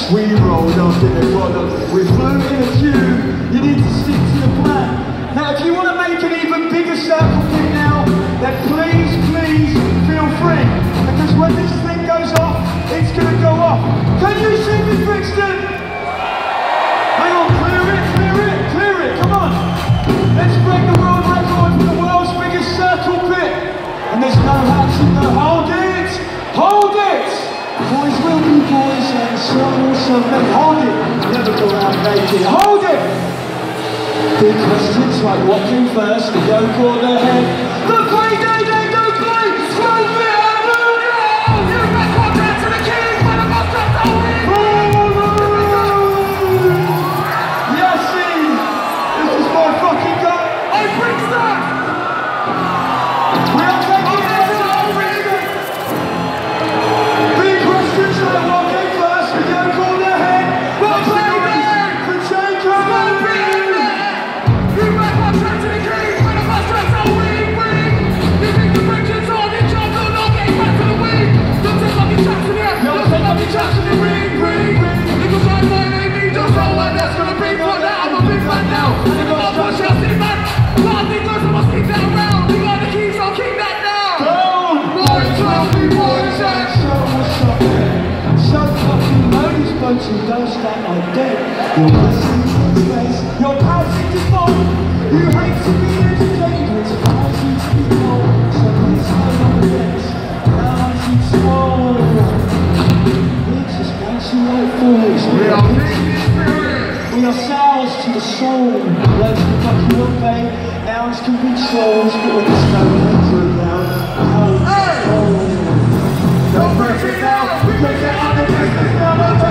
We rolled up in the column, we flew in a tube. You need to stick to the plan. Now if you want to make an even bigger circle pit now, then please feel free. Because when this thing goes off, it's going to go off. Can you see me, Brixton? Hang on, clear it, come on. Let's break the world record for the world's biggest circle pit. And there's no hats in the hold it! Boys will be boys and so men. Hold it! Never go out naked. Hold it! Big questions like what came first, the yolk or the head. The play they go play! Smoke it! You back one down to the king, but I'm not just going! Yes, see! This is my fucking gun! Hey, Brixton! We are taking it! Big questions like what came first, the yolk or the head. The play there! For change of you don't stand like dead. You're listening to the space, you're passing to fall. You hate to be entertained, it's passing to be told. So please hold on the decks, bouncing small. It's just bouncing like falls. We are sours to the soul. Words can fuck you up, babe. Nouns can be souls, but when there's no through now, hold. Don't break it now, because they're on the business now.